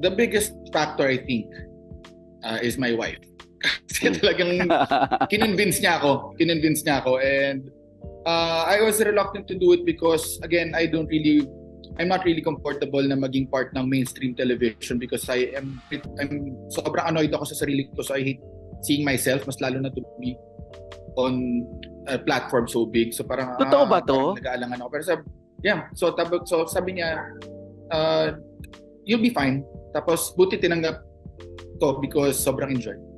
The biggest factor I think is my wife. Kasi talagang kinonvince niya ako and I was reluctant to do it because again I'm not really comfortable na maging part ng mainstream television because I'm sobrang annoyed ako sa sarili ko, so I hate seeing myself, mas lalo na to be on a platform so big. So parang Totoo ba to? parang nag-aalangan ako. Pero so sabi niya, you'll be fine. Tapos buti tinanggap ko because sobrang enjoy.